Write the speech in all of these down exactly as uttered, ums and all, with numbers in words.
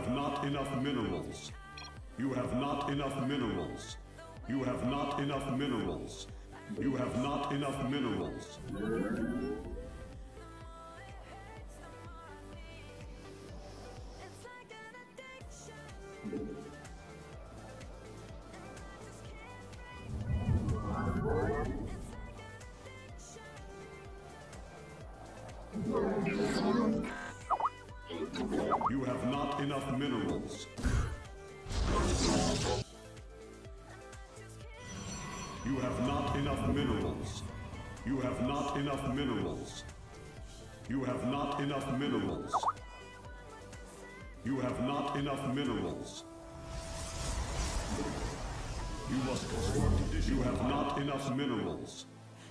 have not enough minerals. You have not enough minerals. You have not enough minerals. You have not enough minerals. You have not enough minerals. You have not enough minerals. You have not enough minerals. You have not enough minerals. You have not enough minerals. You must construct additional. You have not enough minerals.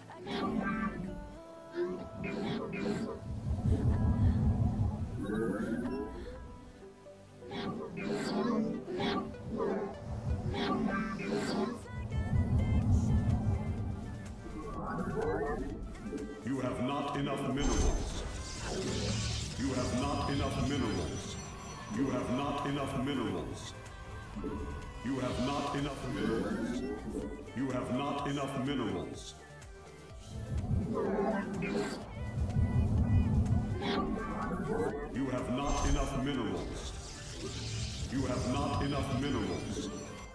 You have not enough minerals. You have not enough minerals. You have not enough minerals. You have not enough minerals. You have not enough minerals. You have not enough minerals. You have not enough minerals.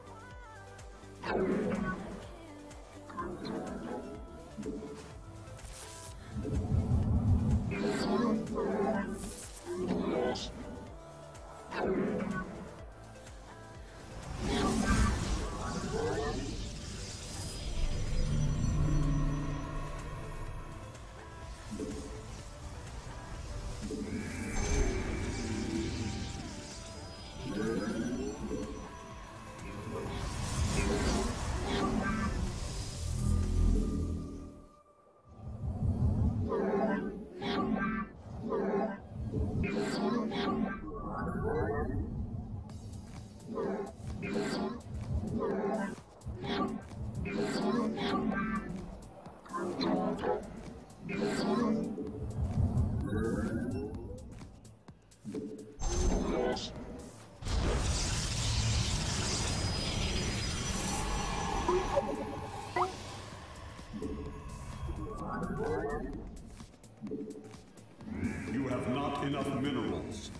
You have not enough minerals.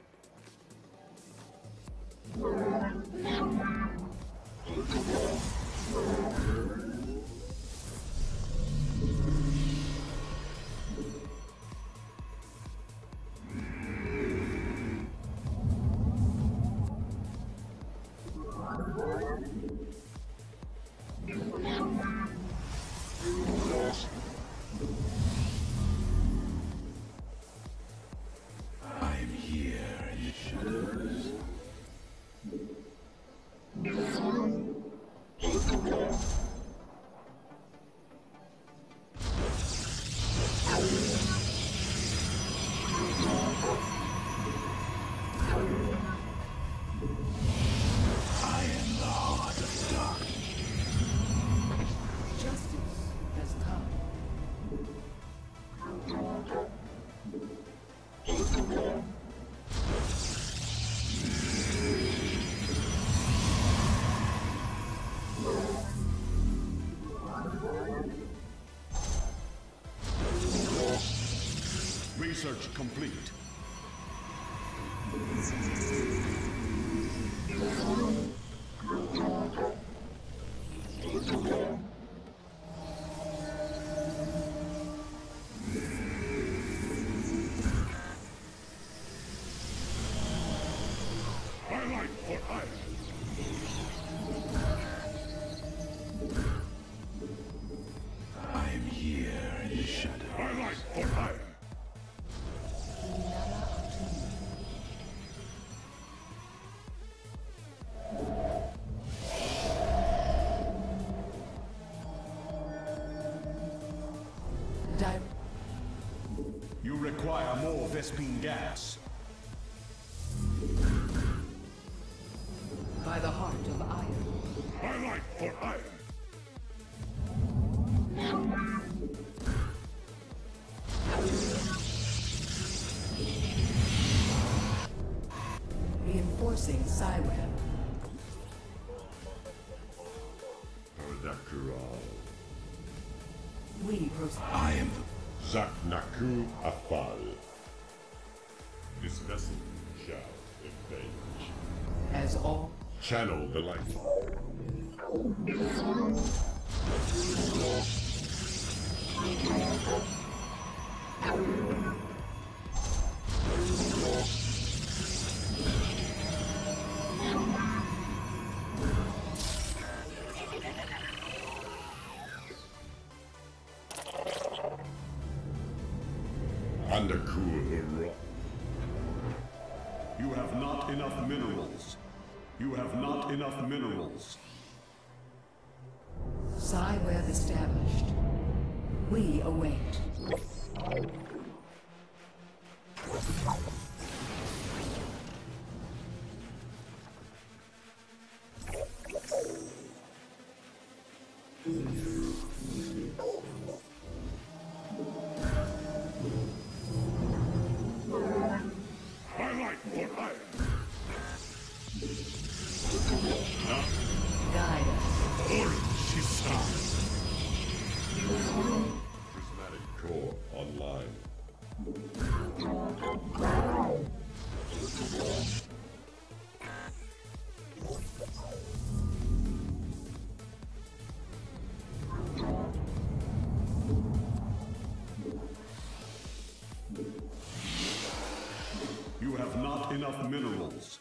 Research complete. Twilight for iron. I am here in the shadow. Twilight for iron. You require more Vespine gas. By the heart of iron. Twilight for iron. Reinforcements Reinforcing Cyweb. We proceed. I am Zaknaku Afal. This vessel shall avenge. As all. Channel the light. Undercool. You have not enough minerals. You have not enough minerals. Cyweb established. We await. Guide us. Prismatic core online. You have not enough minerals.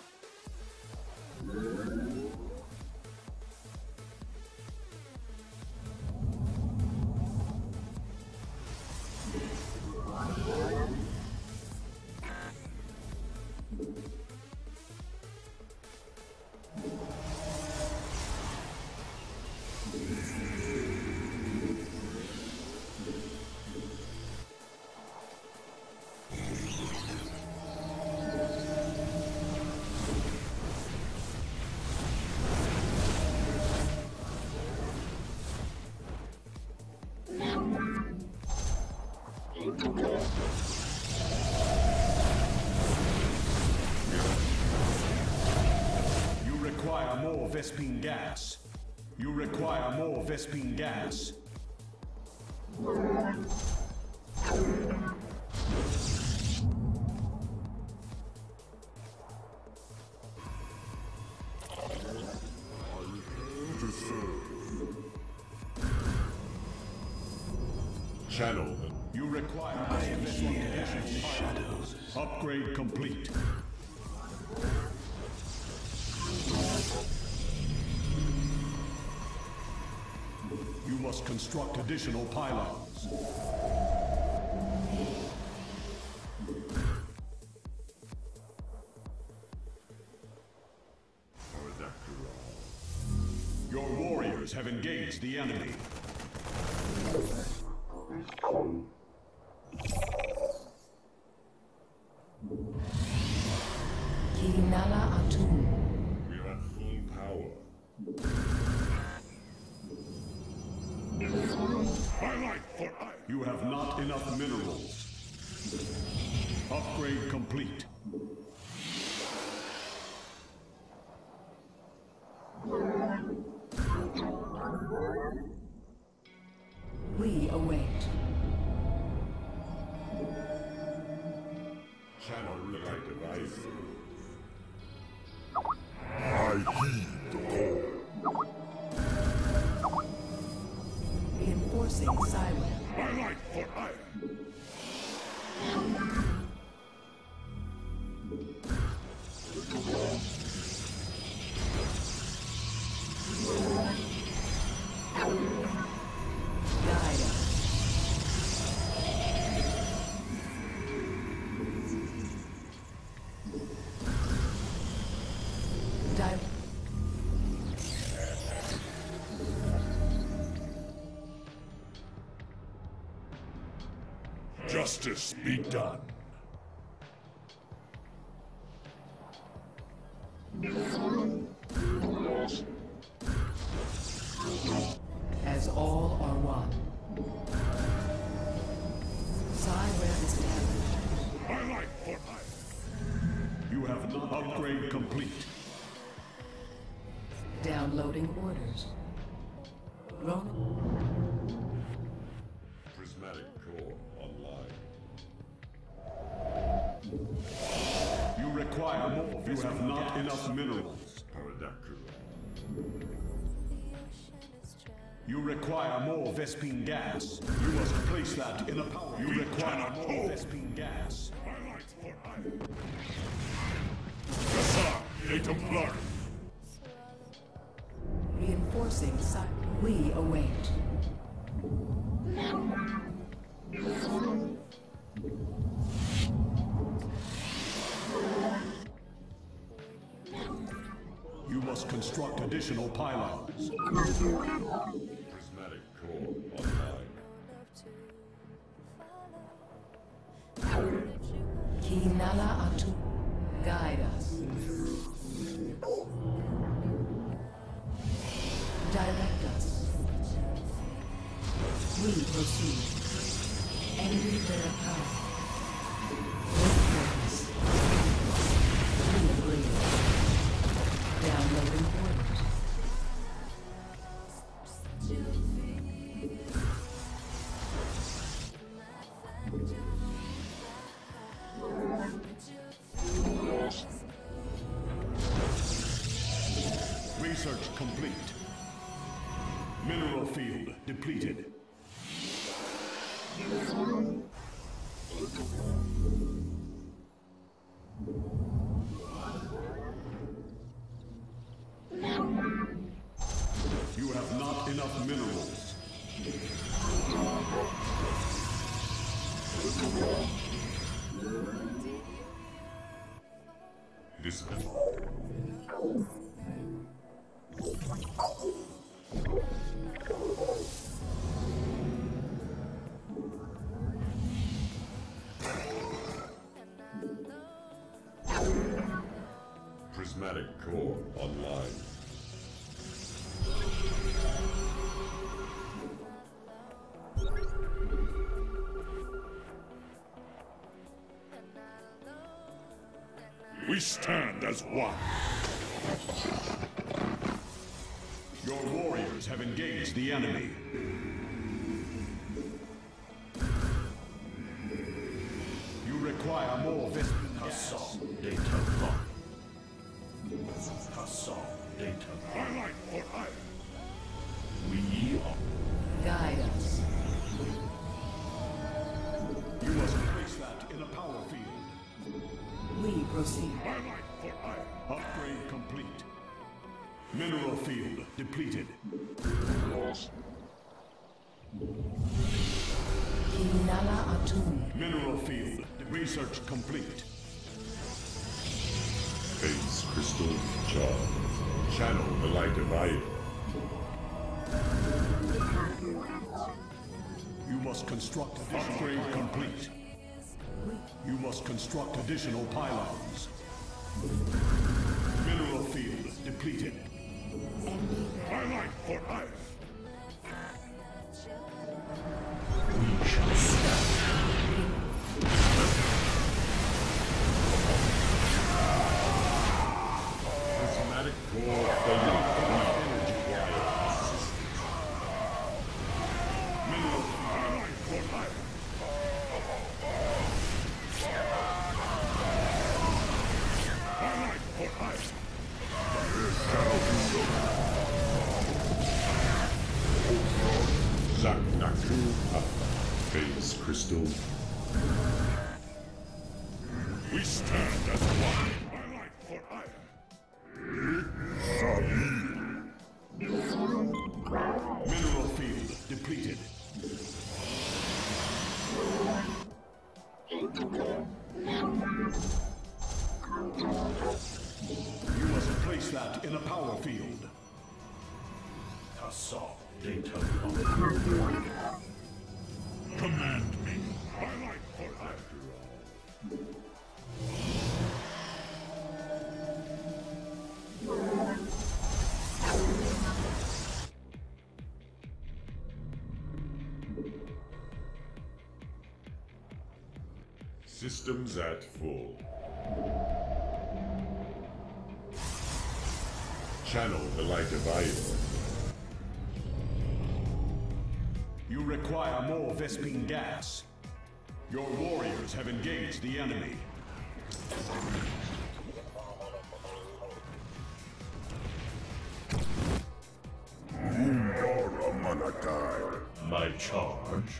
You require more Vespine gas. You require more Vespine gas. Channel. You require I am here in the shadows. Upgrade complete. You must construct additional pylons. Your warriors have engaged the enemy. Kirinala Atum. We are at full power. Highlight for I. You have not enough minerals. Upgrade complete. We await. Channel relay device. I heed the call. Reinforcing Cyweb. Highlight for I. Guide us. Di- Justice be done. As all are one. Cyweb established. Highlight for I. You have not Upgrade complete. Downloading orders. Ronan. Prismatic core online. You require more. You have not enough minerals. Akilon. You require more Vespine gas. You must place that in a power. You We require cannot more hold. Vespine gas. My light for iron. Kassar, Datum Blur. Reinforcing site. We await. You must construct additional pylons. Prismatic core online. Kinala Atu. Guide us. Direct us. We proceed. Enemy their power. With purpose. We agree. Downloading orders. Research complete. Mineral field depleted. You have not enough minerals. This Prismatic core online. We stand as one. Your warriors have engaged the enemy. You require more Vespine gas. Data lock. Kassar, data. My light for iron. We are. Guide us. You must place that in a power field. We proceed. My light for iron. Upgrade complete. Mineral field depleted. Kinala Atum. Mineral field. Research complete. Phase crystal charge. Channel the light of iron. You must construct upgrade complete. You must construct additional pylons. Mineral field depleted. My light for iron. We shall stand. Prismatic core failing. Energy wire. Mineral My light for iron. My light for iron. Zaknaku Alpha. Phase crystal. We stand as one. My light for iron. mineral field depleted. You must place that in a power field. Kassar, data lock. Command me. My light for iron. Systems at full. Channel the light of Iron. You require more Vespene gas. Your warriors have engaged the enemy. My charge.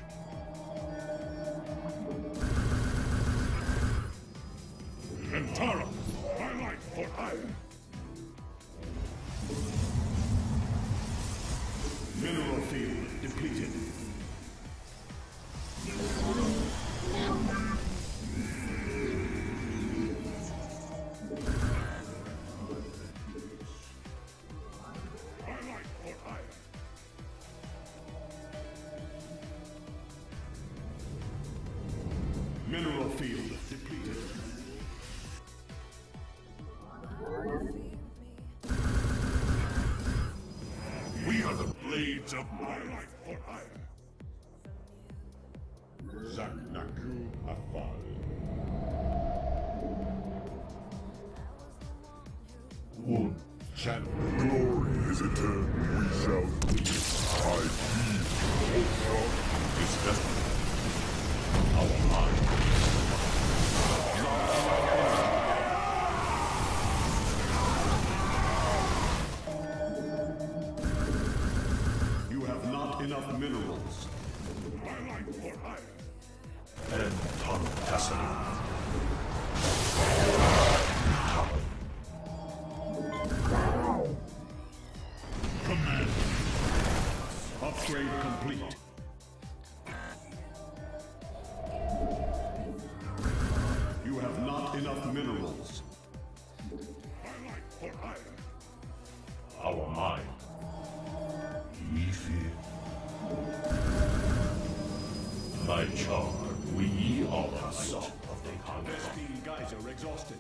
Kentara, my life for iron. Mineral field depleted. Mineral field depleted. We are the blades of my life for hire. Zaknaku Afal. One channel. Glory is eternal. We shall lead. I feel. Is destiny. Our mind. You have not enough minerals. My life for hire. And tunnel destiny. Command. Upgrade complete. You have not enough minerals. My life for hire. Our mind. We fear. My charge. We are the son of the conqueror. Vespene geyser exhausted.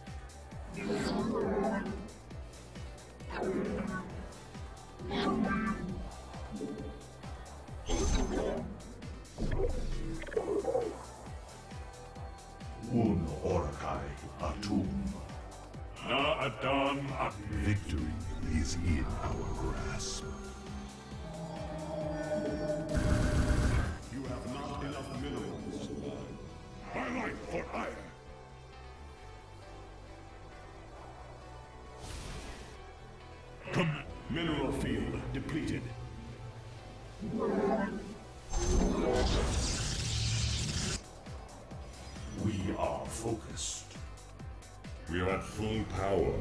Un Orkai Atum. Na Adan Ak. Victory is in our grasp. You have not enough minerals. My life for hire. Command. Mineral field depleted. We are focused. We are at full power.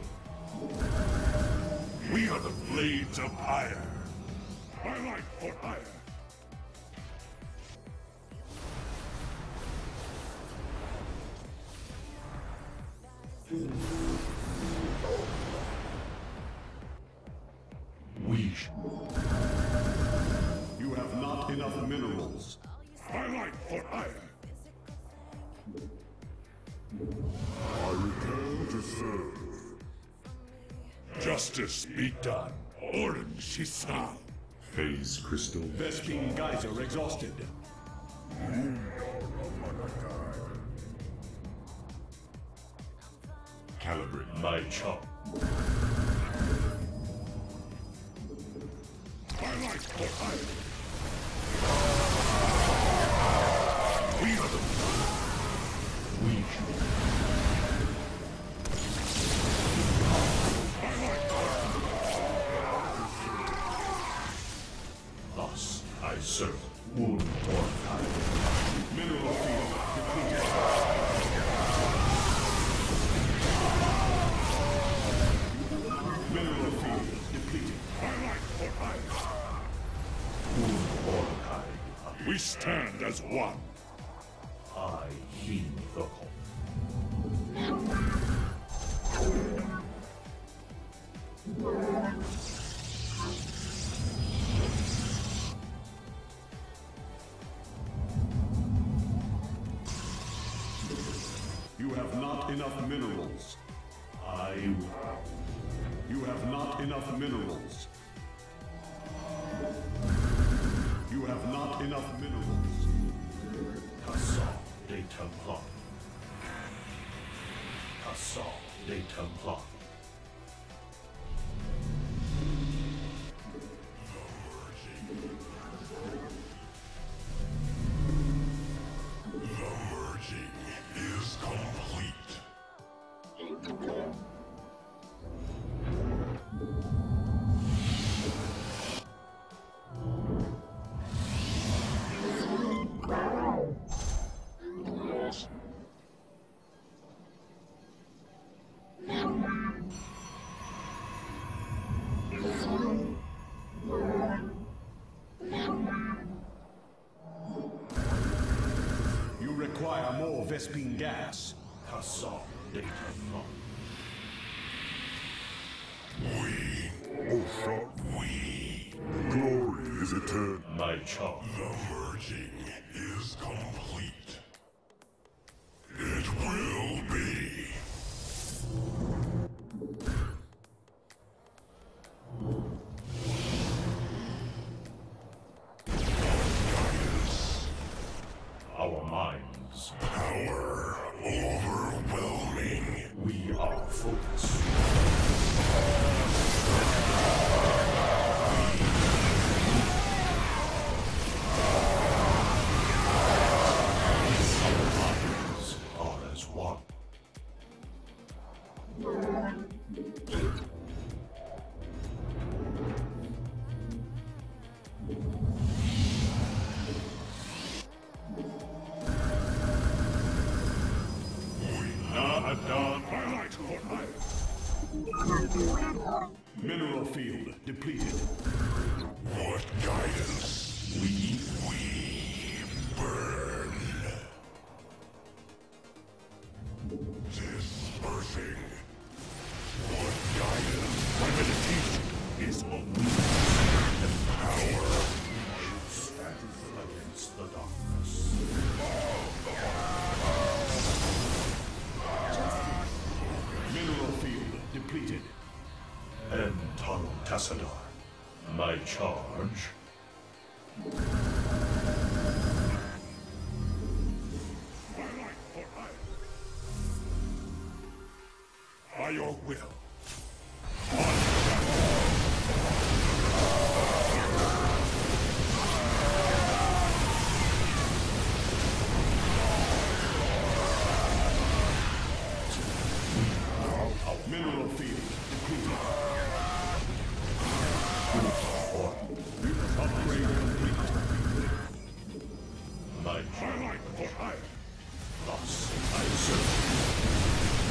We are the blades of iron. My life for iron. We sh- You have not enough minerals. My life for iron. I return to serve. Justice be done. Orin Shisal. Phase crystal. Vespene geyser exhausted. Calibrate my chop. My life for iron. We are the We sh- Thus I serve. Un Orkai. Mineral field depleted. Mineral field depleted. My life for iron. Un Orkai. We stand as one. I heed the call. You have not enough minerals. I You have not enough minerals. You have not enough minerals. Cassam de Templar. Cassam de Templar. require more Vespine gas. Kassaw data log. We, Osha, we. The glory is eternal. My charge. The merging is complete. It will be. Our minds. Power overwhelming. We are focused. Our minds are as one. Mineral field depleted. What guidance? We We burn. Dispersing. What guidance? My meditation is only Power. stand against the darkness. Mineral field depleted. Entaro Tassadar. My charge. By your will. Mineral field depleted. Upgrade complete. My My charge. life for hire. Thus I serve.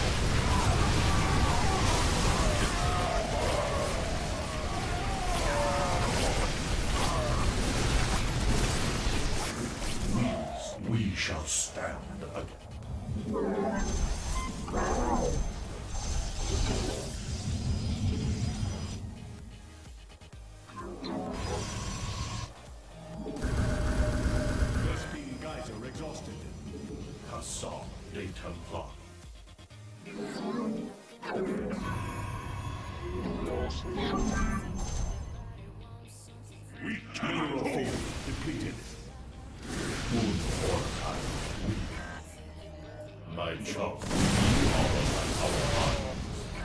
We, we shall stand again. Vespine geyser exhausted. Kassaw data log. We cannot Mineral hold. field depleted. Un Orkai. We. My charge. We all align our minds.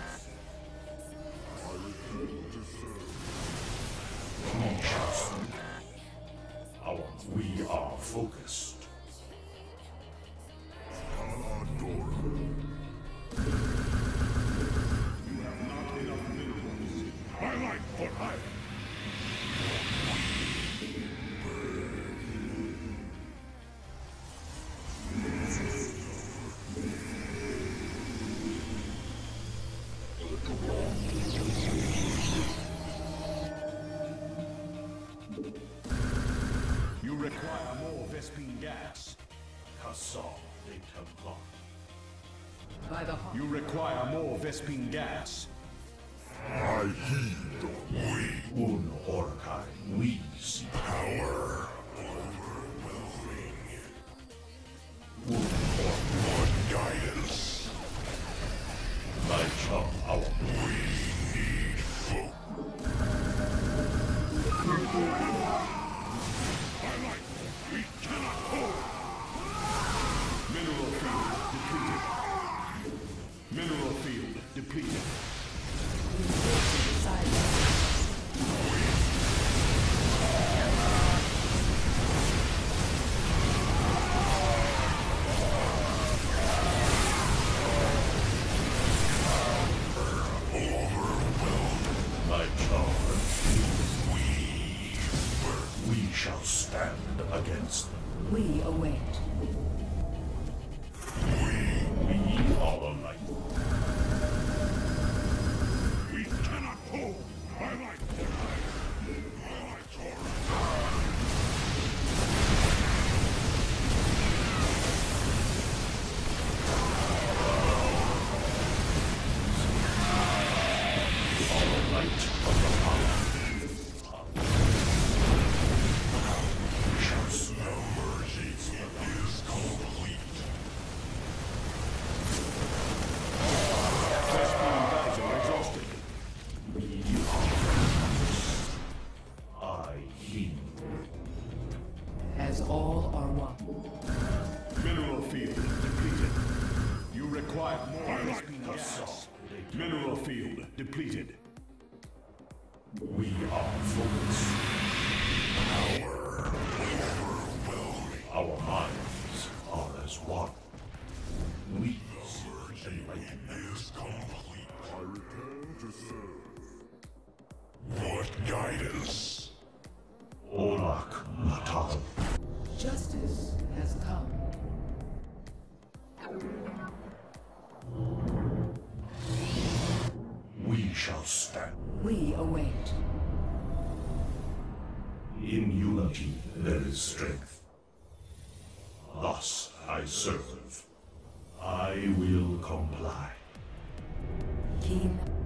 We shall stand. Our. We are focused. You have not enough minerals. My life for hire. You require more Vespine gas. Kassaw data log. By the heart. You require more Vespine gas. I heed. We. Un Orkai. We see. Power overwhelming. Un Orkai. What guidance? My charge. Our. We need folk. My life. We cannot hold. Mineral field depleted. Mineral field depleted. Silence. My charge. We. We shall stand against them. We await. We all alike. We cannot hold. My life for hire. My life for hire. All are one. Mineral field depleted. You require more I like Crispy the gas. Mineral field depleted. We are focused. power overwhelming. Our minds are as one. We seek enlightenment. Is complete. I return to serve. What guidance? Olak Natal. Justice has come. We shall stand. We await. In unity there is strength. Thus I serve. I will comply. Keen